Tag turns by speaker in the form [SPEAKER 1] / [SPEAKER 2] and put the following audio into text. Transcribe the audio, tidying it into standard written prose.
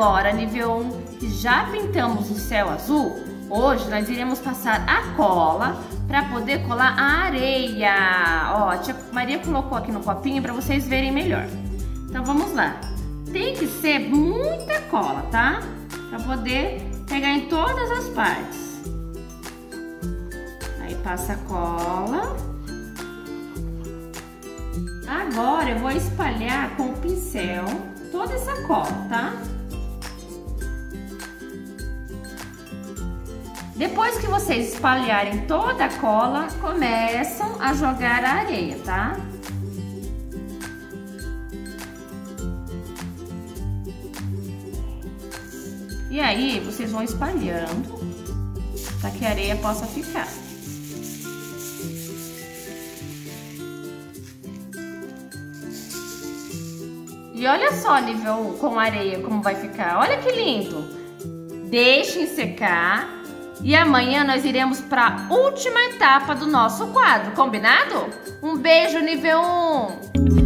[SPEAKER 1] Agora, nível 1, que já pintamos o céu azul, hoje nós iremos passar a cola para poder colar a areia. Ó, a tia Maria colocou aqui no copinho para vocês verem melhor. Então vamos lá. Tem que ser muita cola, tá? Para poder pegar em todas as partes. Aí passa a cola. Agora eu vou espalhar com o pincel toda essa cola, tá? Depois que vocês espalharem toda a cola, começam a jogar a areia, tá? E aí, vocês vão espalhando para que a areia possa ficar. E olha só, nível 1 com areia como vai ficar. Olha que lindo! Deixem secar e amanhã nós iremos para a última etapa do nosso quadro, combinado? Um beijo, nível 1!